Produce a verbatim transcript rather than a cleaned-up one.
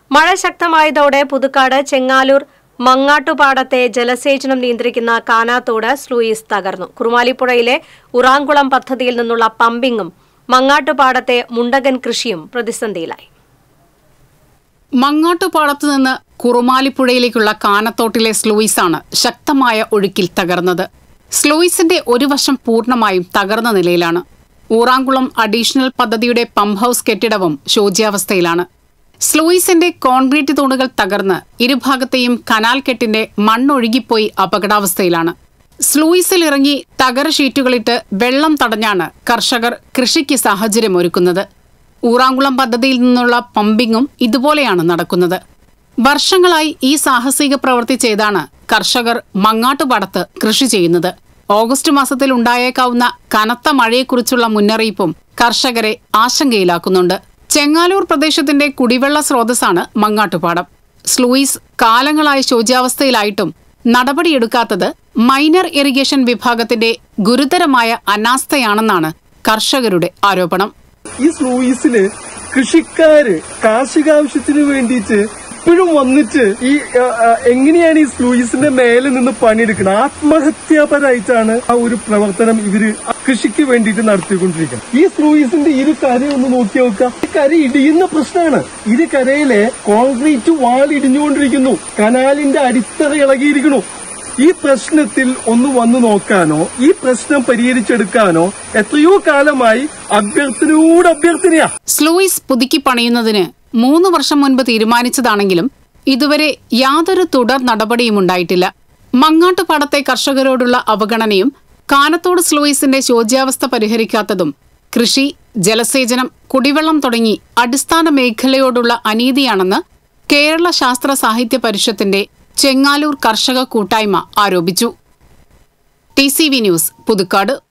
മഴ ശക്തമായതോടെ പുതുക്കാട് ചെങ്ങാലൂർ മങ്ങാട്ടുപാടത്തെ ജലസേചനം നിയന്ത്രിക്കുന്ന കാനാത്തോട് സ്ലൂയിസ് തകർന്നു. കുറുമാലിപ്പുഴയിലെ ഉറാങ്കുളം പദ്ധതിയിൽ നിന്നുള്ള പമ്പിങ്ങും മങ്ങാട്ടുപാടത്തെ മുണ്ടകൻ കൃഷിയും പ്രതിസന്ധിയിലായി. മങ്ങാട്ടുപാടത്തു നിന്ന് കുറുമാലിപ്പുഴയിലേക്കുള്ള കാനത്തോട്ടിലെ സ്ലൂയിസാണ് ശക്തമായ ഒഴുക്കിൽ തകർന്നത്. സ്ലൂയിസിന്റെ ഒരു വശം പൂർണ്ണമായും തകർന്ന നിലയിലാണ്. ഊറാങ്കുളം അഡീഷണൽ പദ്ധതിയുടെ പമ്പ് ഹൌസ് കെട്ടിടവും ശോച്യാവസ്ഥയിലാണ്. സ്ലൂയിസിന്റെ കോൺക്രീറ്റ് തൂണുകൾ തകർന്ന് ഇരുഭാഗത്തെയും കനാൽ കെട്ടിന്റെ മണ്ണൊഴുകിപ്പോയി അപകടാവസ്ഥയിലാണ്. സ്ലൂയിസിൽ ഇറങ്ങി തകര ഷീറ്റുകളിട്ട് വെള്ളം തടഞ്ഞാണ് കർഷകർ കൃഷിക്ക് സാഹചര്യമൊരുക്കുന്നത്. ഊറാങ്കുളം പദ്ധതിയിൽ നിന്നുള്ള പമ്പിങ്ങും ഇതുപോലെയാണ് നടക്കുന്നത്. വർഷങ്ങളായി ഈ സാഹസിക പ്രവൃത്തി ചെയ്താണ് കർഷകർ മങ്ങാട്ടുപാടത്ത് കൃഷി ചെയ്യുന്നത്. ഓഗസ്റ്റ് മാസത്തിൽ ഉണ്ടായേക്കാവുന്ന കനത്ത മഴയെക്കുറിച്ചുള്ള മുന്നറിയിപ്പും കർഷകരെ ആശങ്കയിലാക്കുന്നുണ്ട്. ചെങ്ങാലൂർ പ്രദേശത്തിന്റെ കുടിവെള്ള സ്രോതസ്സാണ് മങ്ങാട്ടുപാടം. സ്ലൂയിസ് കാലങ്ങളായി ശോച്യാവസ്ഥയിലായിട്ടും നടപടിയെടുക്കാത്തത് മൈനർ ഇറിഗേഷൻ വിഭാഗത്തിന്റെ ഗുരുതരമായ അനാസ്ഥയാണെന്നാണ് കർഷകരുടെ ആരോപണം. ഈ സ്ലൂയിസില് കൃഷിക്കാര് കാർഷികാവശ്യത്തിന് വേണ്ടിയിട്ട് ഇപ്പോഴും വന്നിട്ട് ഈ എങ്ങനെയാണ് ഈ സ്ലൂയിസിന്റെ മേലെ നിന്ന് പണിയെടുക്കുന്നത്? ആത്മഹത്യാപരമായിട്ടാണ് ആ ഒരു പ്രവർത്തനം ഇവര് കൃഷിക്ക് വേണ്ടിയിട്ട് നടത്തിക്കൊണ്ടിരിക്കുന്നത്. ഈ സ്ലൂയിസിന്റെ ഇരു കര ഒന്ന് നോക്കി നോക്കുക. ഈ കര ഇടിയുന്ന പ്രശ്നമാണ്. ഇരു കരയിലെ കോൺക്രീറ്റ് വാൾ ഇടിഞ്ഞുകൊണ്ടിരിക്കുന്നു. കനാലിന്റെ അടിത്തറ ഇളകിയിരിക്കുന്നു. ഈ പ്രശ്നത്തിൽ ഒന്ന് വന്നു നോക്കാനോ ഈ പ്രശ്നം പരിഹരിച്ചെടുക്കാനോ എത്രയോ കാലമായി അഭ്യർത്ഥനയോട് അഭ്യർത്ഥനയാ. സ്ലൂയിസ് പുതുക്കി പണിയുന്നതിന് മൂന്ന് വർഷം മുൻപ് തീരുമാനിച്ചതാണെങ്കിലും ഇതുവരെ യാതൊരു തുടർ നടപടിയും ഉണ്ടായിട്ടില്ല. മങ്ങാട്ടുപാടത്തെ കർഷകരോടുള്ള അവഗണനയും കാനത്തോട് സ്ലൂയിസിന്റെ ശോച്യാവസ്ഥ പരിഹരിക്കാത്തതും കൃഷി, ജലസേചനം, കുടിവെള്ളം തുടങ്ങി അടിസ്ഥാന മേഖലയോടുള്ള അനീതിയാണെന്ന് കേരള ശാസ്ത്ര സാഹിത്യ പരിഷത്തിന്റെ ചെങ്ങാലൂർ കർഷക കൂട്ടായ്മ ആരോപിച്ചു. T C V news, Puthukkad.